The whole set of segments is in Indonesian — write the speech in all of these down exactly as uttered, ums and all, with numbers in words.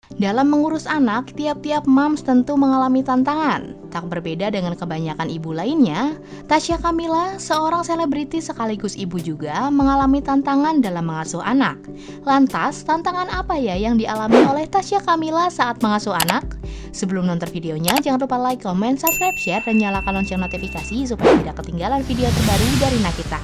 Dalam mengurus anak, tiap-tiap moms tentu mengalami tantangan. Tak berbeda dengan kebanyakan ibu lainnya, Tasya Kamila, seorang selebriti sekaligus ibu juga, mengalami tantangan dalam mengasuh anak. Lantas, tantangan apa ya yang dialami oleh Tasya Kamila saat mengasuh anak? Sebelum nonton videonya, jangan lupa like, comment, subscribe, share, dan nyalakan lonceng notifikasi supaya tidak ketinggalan video terbaru dari Nakita.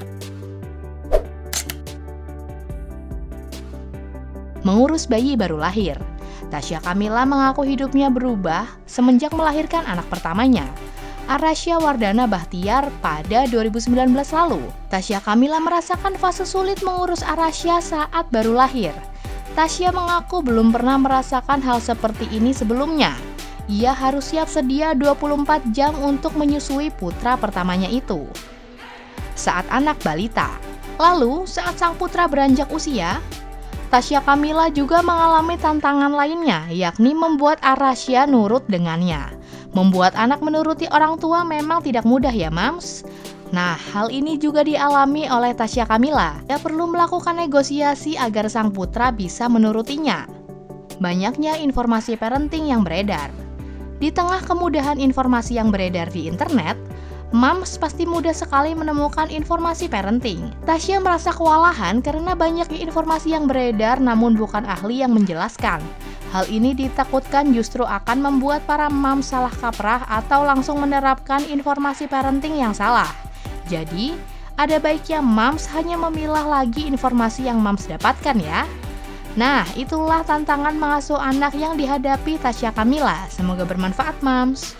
Mengurus bayi baru lahir. Tasya Kamila mengaku hidupnya berubah semenjak melahirkan anak pertamanya, Arasya Wardana Bahtiar, pada dua ribu sembilan belas lalu. Tasya Kamila merasakan fase sulit mengurus Arasya saat baru lahir. Tasya mengaku belum pernah merasakan hal seperti ini sebelumnya. Ia harus siap sedia dua puluh empat jam untuk menyusui putra pertamanya itu saat anak balita. Lalu, saat sang putra beranjak usia, Tasya Kamila juga mengalami tantangan lainnya, yakni membuat Arasya nurut dengannya. Membuat anak menuruti orang tua memang tidak mudah ya, Mams. Nah, hal ini juga dialami oleh Tasya Kamila. Dia perlu melakukan negosiasi agar sang putra bisa menurutinya. Banyaknya informasi parenting yang beredar. Di tengah kemudahan informasi yang beredar di internet, Mams pasti mudah sekali menemukan informasi parenting. Tasya merasa kewalahan karena banyaknya informasi yang beredar namun bukan ahli yang menjelaskan. Hal ini ditakutkan justru akan membuat para mams salah kaprah atau langsung menerapkan informasi parenting yang salah. Jadi, ada baiknya mams hanya memilah lagi informasi yang mams dapatkan ya. Nah, itulah tantangan mengasuh anak yang dihadapi Tasya Kamila. Semoga bermanfaat, mams.